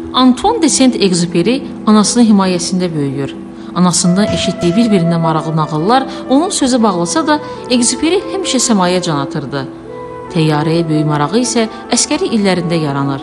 Antoine de Saint-Exupéry anasının himayəsində böyüyür. Anasından eşitdiyi bir-birindən maraqlı nağıllar onun sözü bağlasa da, Exupéry həmişə səmaya can atırdı. Təyyarəyə böyük marağı isə əskəri illərində yaranır.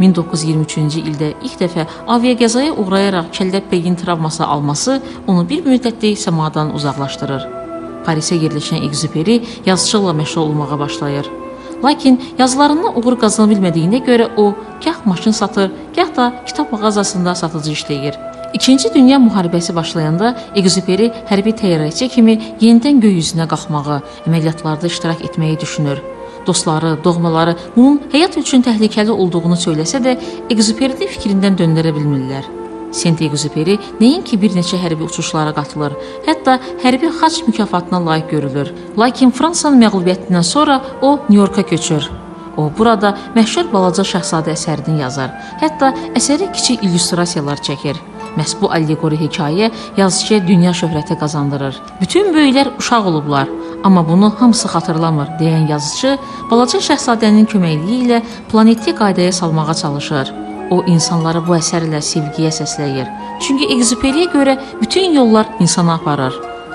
1923-cü ildə ilk dəfə aviaqəzaya uğrayaraq kəllə beyin travması alması onu bir müddətlik səmadan uzaqlaşdırır. Parisə yerləşən Exupéry yazıçılıqla məşğul olmağa başlayır. Lakin yazılarından uğur qazana bilmədiyinə görə o, gah maşın satır, gah da kitab mağazasında satıcı işləyir. İkinci Dünya müharibəsi başlayanda Exupéry hərbi təyyarəçi kimi yenidən göy üzünə qalxmağı, əməliyyatlarda iştirak etməyi düşünür. Dostları, doğmaları bunun həyat üçün təhlükəli olduğunu söyləsə də, Exupéry-ni fikrindən döndərə bilmirlər. Saint-Exupéry nəinki bir neçə hərbi uçuşlara qatılır, hətta hərbi xaç mükafatına layiq görülür. Lakin Fransanın məğlubiyyətindən sonra o, Nyu-Yorka köçür. O, burada məşhur Balaca Şahzadə əsərini yazar, hətta əsəri kiçik illüstrasiyalar çəkir. Məhz bu allegori hekayə yazıcıya dünya şöhrəti qazandırır. Bütün böyüklər uşaq olublar, amma bunu hamısı xatırlamır, deyən yazıcı Balaca Şahzadənin köməkliyi ilə planeti qaydaya salmağa çalışır. O, insanları bu əsərlə sevgiyə səsləyir. Çünki Exupéry-yə görə bütün yollar insana aparır.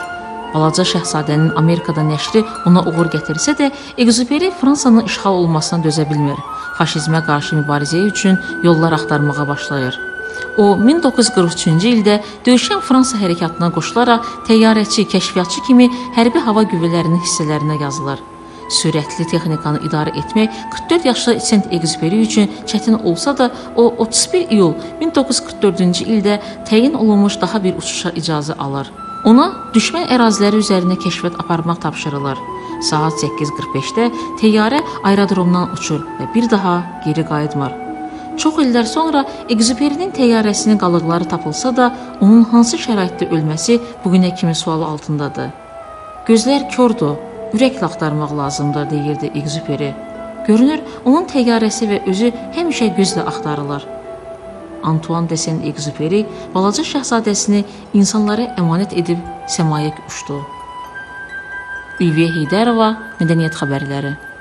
Balaca Şahzadənin Amerikada nəşri ona uğur gətirsə də, Exupéry Fransanın işğal olmasına dözə bilmir. Faşizmə qarşı mübarizə üçün yollar axtarmağa başlayır. O, 1943-cü ildə döyüşən Fransa hərəkatına qoşularaq təyyarəçi, kəşfiyyatçı kimi hərbi hava qüvvələrinin hissələrinə yazılır. Sürətli texnikanı idarə etmək 44 yaşlı Saint-Exupéry üçün çətin olsa da, o 31 iyul 1944-cü ildə təyin olunmuş daha bir uçuşa icazə alır. Ona düşmən əraziləri üzərində kəşfiyyat aparmaq tapşırılır. Saat 8:45-də təyyarə aerodromdan uçur və bir daha geri qayıtmır. Çox illər sonra Exupéry-nin təyyarəsinin qalıqları tapılsa da, onun hansı şəraitdə ölməsi bugünə kimi sualı altındadır. Gözlər kordur, ürəklə axtarmaq lazımdır, deyirdi Exupéry. Görünür, onun təyyarəsi və özü həmişə gözlə axtarılır. Antoine de Saint-Exupéry Balaca Şahzadəsini insanlara əmanət edib səmaya uçdu. Ülviyə Heydərova, Mədəniyyət xəbərləri.